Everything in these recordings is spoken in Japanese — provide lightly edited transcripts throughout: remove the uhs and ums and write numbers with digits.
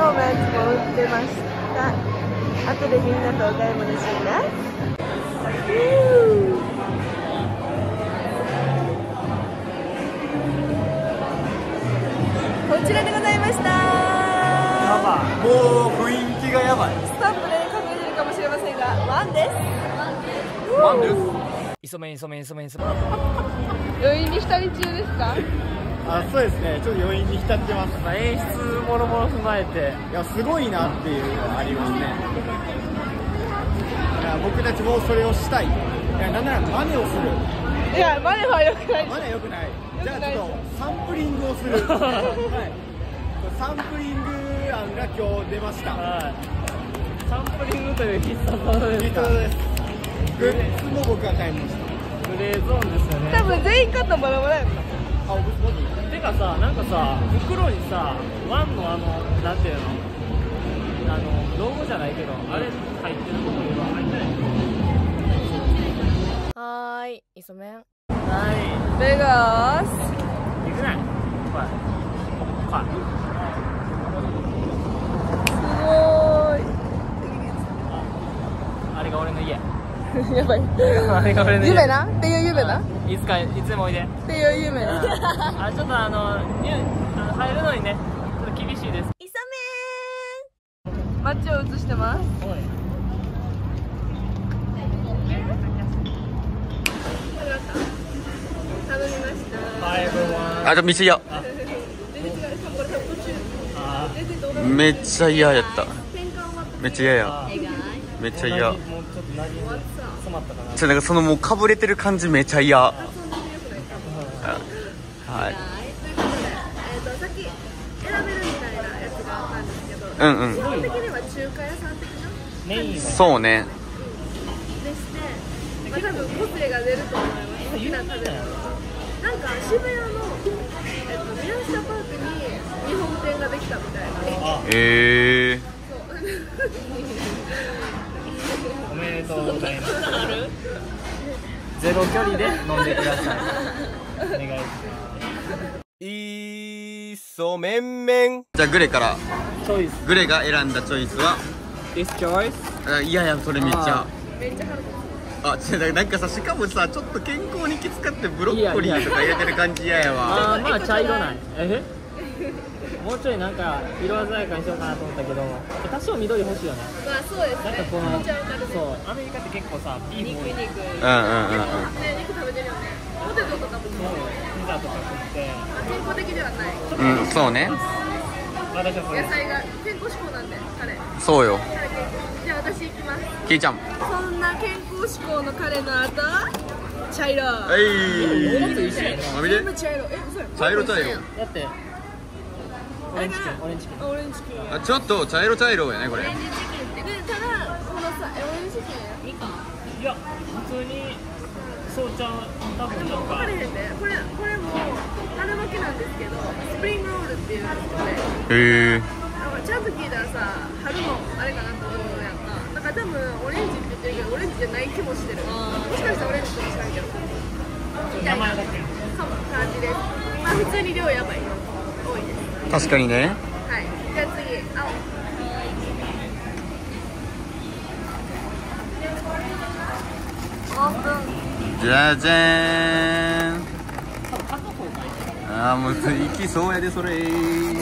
のやつも売ってました。後でみんなとお買い物します。こちらでございました。 もう雰囲気がやばい。 スタンプで考えてるかもしれませんが、ワンです。 ワンです。 磯目。 余韻に浸り中ですか？ あ、そうですね。ちょっと余韻に浸ってます。 演出もろもろ踏まえて、 いや、すごいなっていうのはありますね。いや、僕たちもそれをしたい。いや、なんなら真似をする。 いや、マネは良くない。 真似は良くない。じゃあちょっとサンプリングをする。はい。サンプリング案が今日出ました。 サンプリングという必殺技ですか？ です。グッズも僕が買いました。 グレーゾーンですよね。 多分全員買ったバラバラやった。 あ、僕マジ？ てかさ、なんかさ、袋にさ、ワンのなんていうの、ロゴじゃないけど、あれ入ってるところは入ってない。 はーい、磯麺。 はいベガース。 いくない。はいすごーい。 あれが俺の家。 やばい。 あれが俺の家。 夢なっていう夢な。 いつでもおいで。 っていう夢な。 ちょっと入るのにね、ちょっと厳しいです。 磯麺。街を映してます。頼みました。 あ、見せよ。めっちゃ嫌やった。めっちゃ嫌や。めっちゃ嫌。 もうちょっと何も染まったかな。 なんかそのもうかぶれてる感じめっちゃ嫌。はい。 ということで、さっき選べるみたいなやつがあったんですけど、基本的には中華屋さん的なメインはそうね。 でして、多分個性が出ると思います。好きな食べ物。なんか渋谷の、宮下パークに日本店ができたみたいな。 おめでとうございます。ゼロ距離で飲んでください。お願いします。 いそめんめん。じゃあグレから。 チョイス。 グレが選んだチョイスは。 This choice。 いやいや、それめっちゃ。 めっちゃハルなんかさ、しかもさ、ちょっと健康に気使ってブロッコリーとか入れてる感じ嫌やわ。 まあ茶色ない。もうちょいなんか色鮮やかにしようかなと思ったけど、多少緑欲しいよね。 まあそうですね。 なんかこの、 めっちゃわかる。 そう、アメリカって結構さ、ビーフ多い。 肉。ね、肉食べてるよね。ポテトとかもそう。 ピザとか食って。 健康的ではない。 そうね。 私はそれ。 野菜が健康志向なんで、彼。 そうよ。 じゃあ私行きます。 キイちゃん。 そんな健康志向の彼の後、茶色。全部茶色。 茶色。 だってオレンジ君。 ちょっと茶色やねこれ。 オレンジチキンって。ただこのさ、オレンジチキンいいか。 いや、普通にそうちゃん多分でも分かれへんね。これも春巻きなんですけど、スプリングロールっていうんですよね。ちゃんと聞いたらさ、春のあれかなと思うやんか。だから多分オレンジって言ってるけど、オレンジじゃない気もしてる。もしかしたらオレンジかもしれんけど。みたいな感じです。まあ普通に量やばい。多いです。 確かにね。 はい。じゃあ次、青。オープン。 じゃじゃーん。もう行きそうやでそれ。 じゃ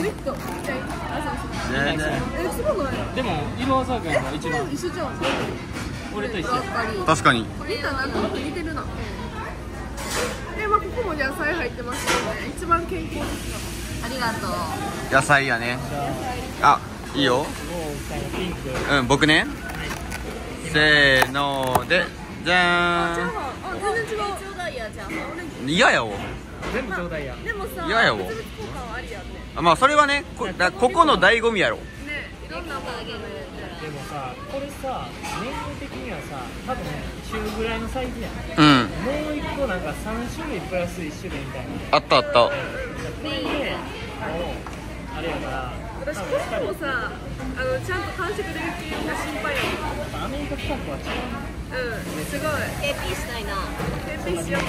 あでも色鮮やかやな一番。 一緒じゃん。 俺と一緒。 確かに。 見たなんか似てるな。まあここも野菜入ってますけどね。一番健康です。ありがとう。 野菜やね。いいよ。僕ね。せーので、じゃーん。 全然違う。ちょうだいや、じゃあ。 嫌やわ。 全部ちょうだいや。 でもさ、 嫌やわ。 効果はありやね。 まあそれはね、ここの醍醐味やろ。 ね、いろんなものあげる。 でもさ、これさ、年齢的にはさ、多分中ぐらいのサイズやん。もう一個なんか3種類プラス1種類みたいな。 あった。 これで、あれやから。 私コストもさ、ちゃんと完食できるのが心配やアメリカ企画は違う。 すごい。KP したいな。KP しよう。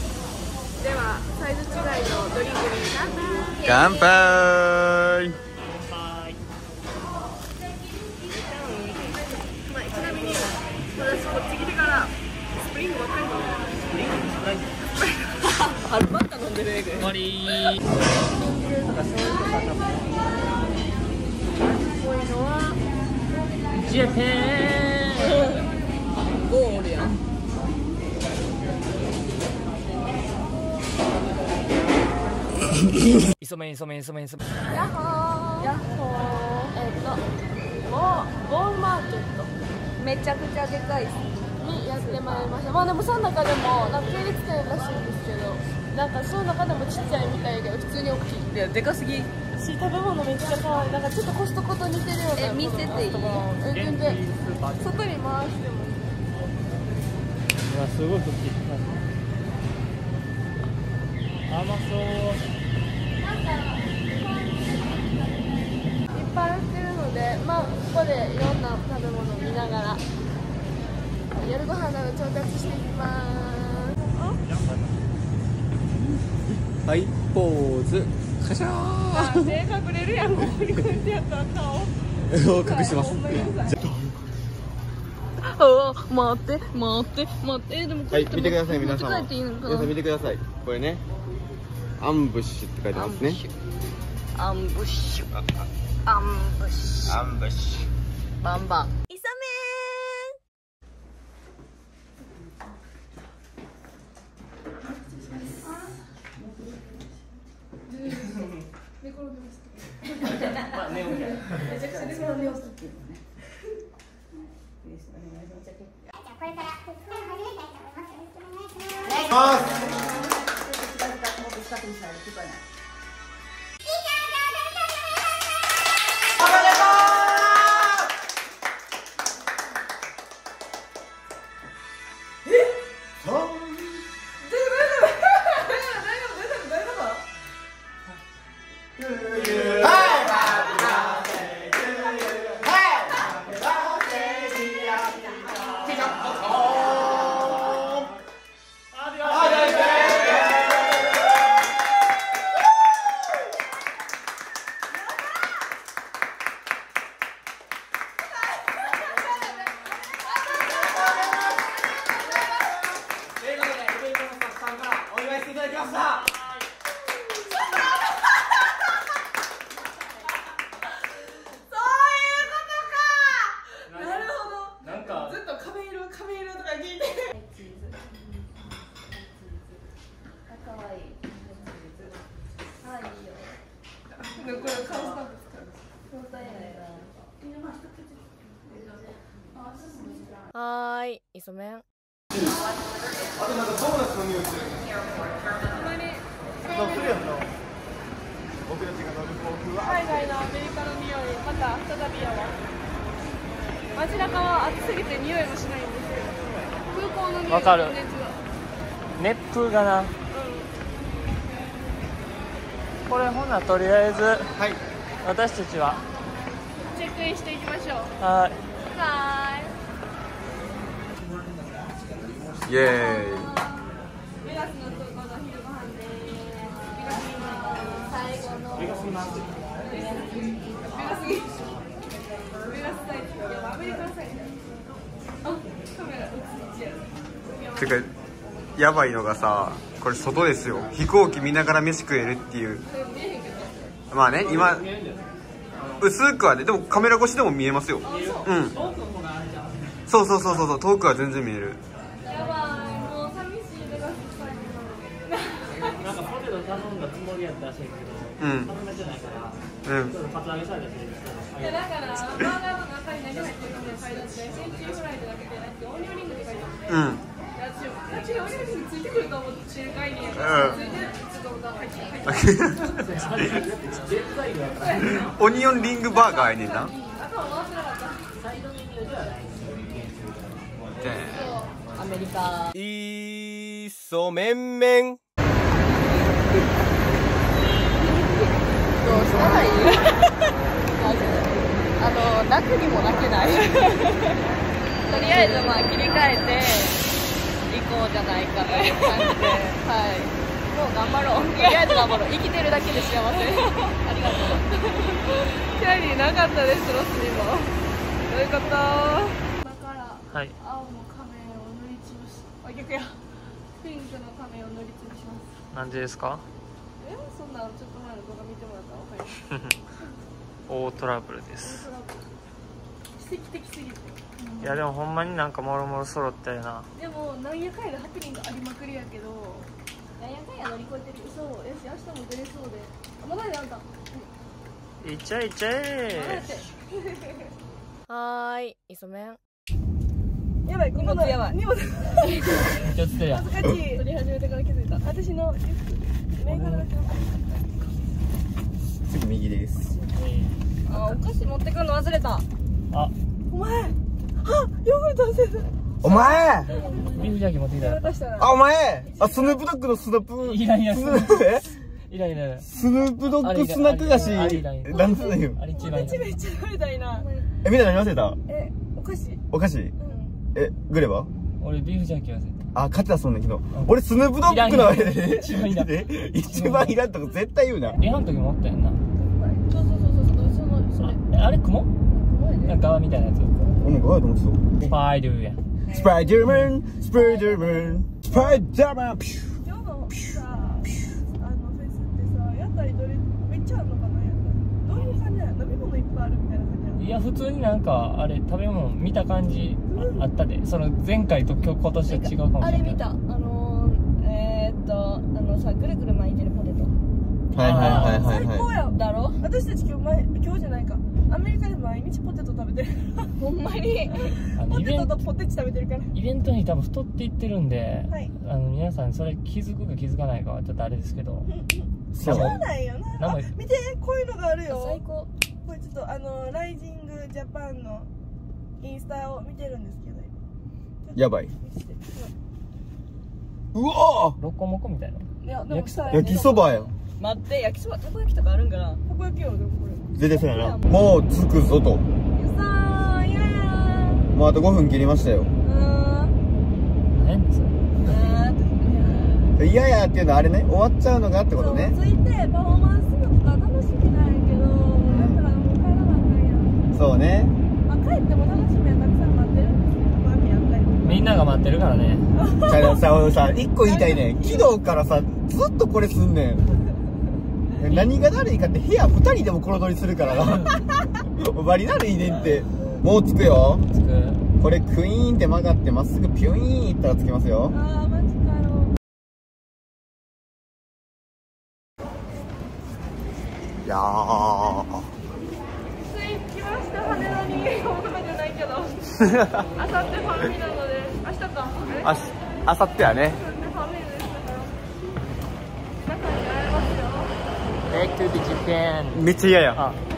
ではサイズ違いのドリンクに乾杯。 乾杯。 い。とか醤油とか多分味っぽいのはジャパン。 ゴールやん。 イソメンイソメンイソメンイソメン。 ヤッホー。ヤッホー。ウォーマーケット。めちゃくちゃでかいにやってまいりました。まあでもその中でもなんか系列店らしいんですけど、なんかその中でもちっちゃいみたいで普通に大きい。いやでかすぎ。食べ物めっちゃ可愛い。なんかちょっとコストコと似てるような。見せていい？全然。外に回してもいい。 うわすごい大きい。甘そう。 いっぱい売ってるので、まあここでいろんな食べ物を見ながら夜ご飯など調達していきます。 はいポーズカシャー。 手隠れるやん。ここにこうやってやったら顔隠してます。 待って待って待って。でもはい見てください皆さん。 持って帰っていいのかな。 皆さん見てください。これねアンブッシュって書いてますね。 アンブッシュ。アンブッシュ。 アンブッシュ。 バンバン。イサメーン。 まあネオンじゃない。 めちゃくちゃ寝転んでます。 これから始めたいと思います。 はーい、イソメン。 あとなんかドーナツの匂いする。そうするよな。僕たちが乗る航空は海外のアメリカの匂い、また再びやわ。街中は暑すぎて匂いもしないんですけど、空港の匂いがわかる全然違う。 熱風がな。これほなとりあえずはい。 私たちはチェックインしていきましょう。 はい。 はーい。 イエーイ。 ベガスのとこの昼ご飯です。最後のベガスマン。ベガスサイズ。いやアメリカサイズ。あ、カメラ映っちゃう。 てかやばいのがさ、これ外ですよ。飛行機見ながら飯食えるっていう。まあね、今薄くはね、でもカメラ越しでも見えますよ。うん。そうそうそうそう、遠くは全然見える。 やばい、もう寂しいベガスサイズ。 なんかポテト頼んだつもりやったらしいけど、頼めてないから、ちょっとカツアゲされたし。 いやだからバーガーの中に何入ってるかも書いてあって、センチューフライじゃなくてなくてオニオンリングって書いてあって。 うん。 私オニオンリングついてくると思ってる概念やから。ついてるちょっと入ってオニオンリングバーガーやねんな。 頭回ってなかった。アメリカ。 イソメンメン。 どうしたらいい？泣くにも泣けない。とりあえずまあ切り替えて行こうじゃないかという感じで、はい。もう頑張ろう。とりあえず頑張ろう。生きてるだけで幸せ。ありがとう。キャリーなかったです、ロスにも。どういうこと？今からはい。 青の仮面を塗りつぶす。あ、逆や。ピンクの仮面を塗りつぶします。 何時ですか？ そんなちょっと前の動画見てもらったら分かります。 大トラブルです。 奇跡的すぎて。 いやでもほんまになんかもろもろ揃ったよな。 でもなんやかんやでハプニングありまくりやけど、なんやかんや乗り越えてる。そう、よし明日も出れそうで。まだやんた。 いっちゃえいっちゃえ。 はーい、磯麺。やばい、荷物やばい。荷物。 気をつけや。 恥ずかしい。取り始めてから気づいた。私のメガネだけ。 すぐ右です。 あ、お菓子持ってくるの忘れた。 あ、 お前。あ、ヨーグルト忘れた。 お前。 ビーフジャーキー持ってきたよ。 あ、お前。あ、スヌープドッグのスナップ。 いらんやつ。 スヌープ。 いらんいらん。 スヌープドッグスナック菓子。なんつうのよ。 あれ一番いい。 めっちゃ食べたいな。 え、みんな何忘れた？ お菓子。 お菓子？グレバ？ 俺ビーフジャーキー忘れた。 あ、勝てたそうねんけど。俺スヌープドッグのあれで。 一番いらん。 一番いらんとこ絶対言うな。 リハの時持ったやんな。 それ。 あれ雲？なんか側みたいなやつ。 俺もガードもそう。 スパイダーや。 スパイダーマン、スパイダーマン、スパイダーマン。 今日のさ、フェスってさ、屋台どれめっちゃあるのかな。どういう感じや。飲み物いっぱいあるみたいな感じや。 いや普通になんかあれ食べ物見た感じあったで。その前回と今日と違うかもしれない。 あれ見た。さ、ぐるぐる巻いてるポテト。 はいはいはいはい最高はやだろ。私たち今日じゃないか。アメリカで毎日ポテト食べてる。ほんまに。ポテトとポテチ食べてるから。 イベントに多分太っていってるんで、 はい、 皆さんそれ気づくか気づかないかはちょっとあれですけど。 そうなんよな。あ、見て、こういうのがあるよ。最高。これちょっとライジングジャパンのインスタを見てるんですけど。 やばい。うわロコモコみたいな。 いやでもさ、 焼きそばや。 待って、焼きそばたこ焼きとかあるんかな。たこ焼きよ。でもこれ絶対そうやな。もう着くぞと。 さあ、いやいや。 もうあと5分切りましたよ。 何やねんそれ。 いやいやっていうのはあれね、終わっちゃうのがってことね。 ついてパフォーマンスのとか楽しみなんやけど、だったらもう帰らなあかんやん。 そうね。 まあ、帰っても楽しみはたくさん待ってるんですけど、マミやったりとか。 みんなが待ってるからね。 俺さ、一個言いたいね。昨日からさ、ずっとこれすんねん。何が悪いかって部屋2人でも転取りするからな。バリ悪いねんって。もう着くよ。 着く。 これクイーンって曲がってまっすぐピュイーンいったら着きますよ。 ああ、マジかよ。 いやー。 来ました、羽田に。大阪じゃないけど。あさってファミなので、明日か。 あさってやね。 Back to the Japan。 めっちゃ嫌や。 あ